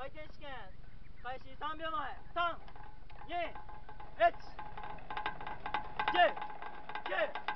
回転試験開始3秒前、3、2、1、10、9、